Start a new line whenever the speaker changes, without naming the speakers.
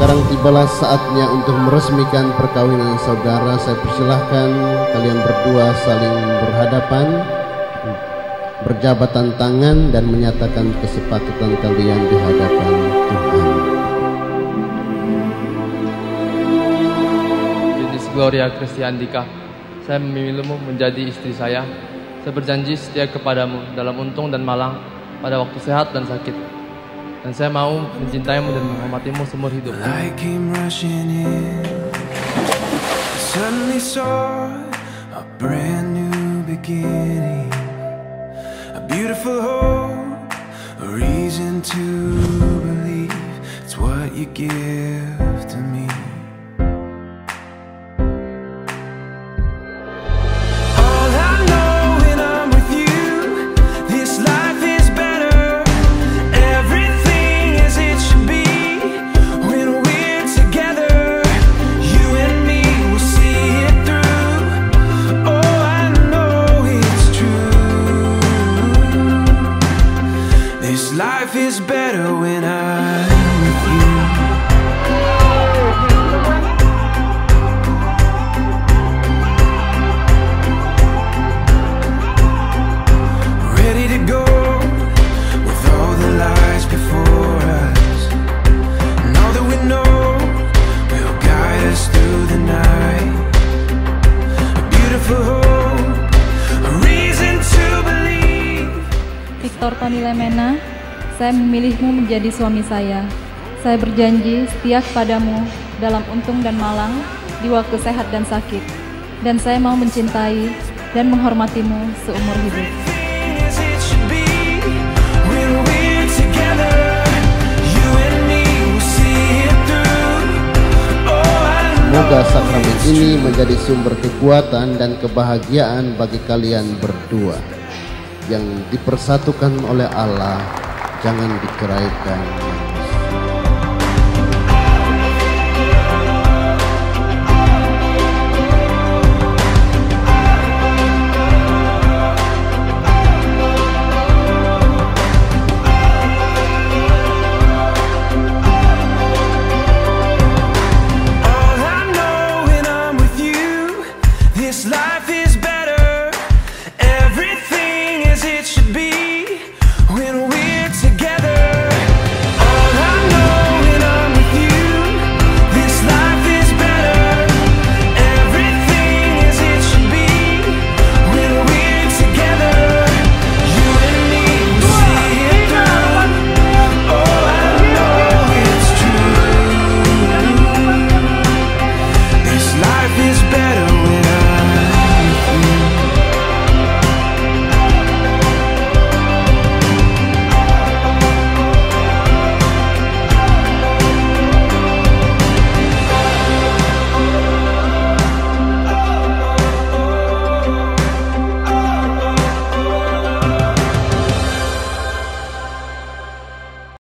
Sekarang tibalah saatnya untuk meresmikan perkawinan saudara. Saya persilahkan kalian berdua saling berhadapan, berjabatan tangan dan menyatakan kesepakatan kalian di hadapan Tuhan.
Jenis Gloria Christia Andika, saya memilihmu menjadi istri saya. Saya berjanji setia kepadamu dalam untung dan malang, pada waktu sehat dan sakit. Dan saya mau mencintaimu dan menghormatimu seumur hidup.
Suddenly saw a brand new beginning, a beautiful hope, a reason to believe it's what you give to me. Life is better when I'm with you. Ready to go with all the lies before us, and all that we know will guide us through the night. A beautiful hope, a reason to believe.
Victor Tony Lemena, saya memilihmu menjadi suami saya. Saya berjanji setia kepadamu dalam untung dan malang, di waktu sehat dan sakit. Dan saya mau mencintai dan menghormatimu seumur hidup.
Semoga sakramen ini menjadi sumber kekuatan dan kebahagiaan bagi kalian berdua yang dipersatukan oleh Allah. Jangan diceraikan.
All I know when I'm with you, this life is